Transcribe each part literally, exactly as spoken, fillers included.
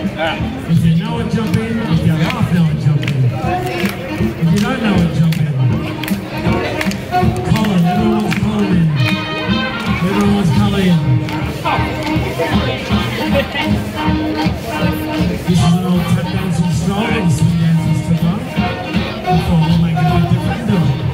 If you know it, jump in. If you half know it, jump in. If you don't know it, jump in. Colin, everyone's calling in. Everyone's calling in. This is an old tap dancing stroll and swing dancers to run. Before we'll make it a bit different, do it.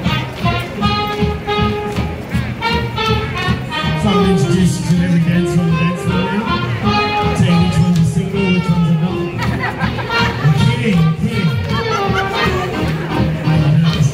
So I'm going to introduce you to every dancer on the dance floor now. Tell you which one's a single, which one's a not. I'm kidding, I'm kidding. I'm nervous.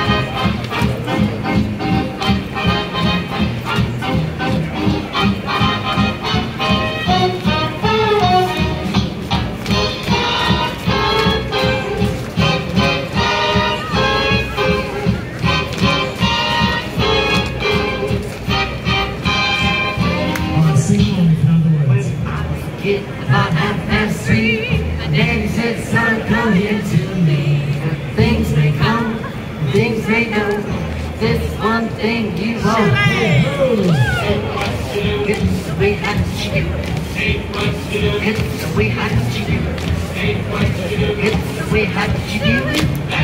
Get about half past three, and Daddy said, son, come here to me. Things may come, things may go. This one thing you won't do. It's the way how you do. It's the way how you do. It's the way how you do.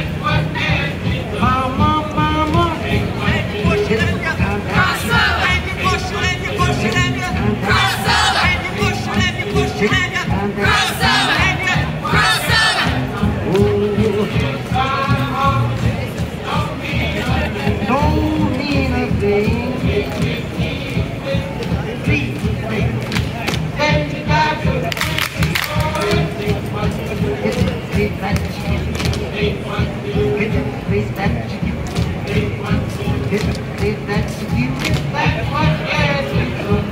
Mama, mama. Push it and you cross over, and you push it and you push it and you cross over, and you push it and you push it and you cross over, and you cross over. Don't mean a thing. Please, and you got to get the place that you get the place that you get the place that you that's what has become.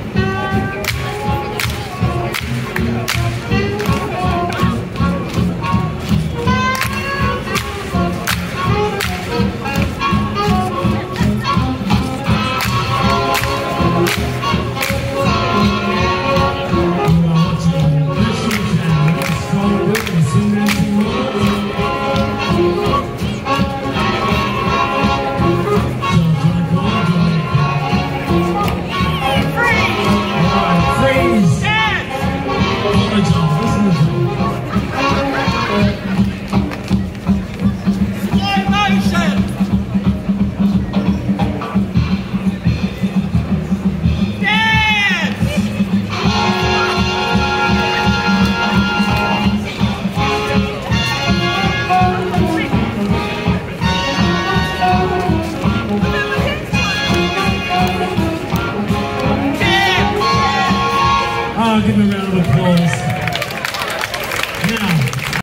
Give me a round of applause. Now,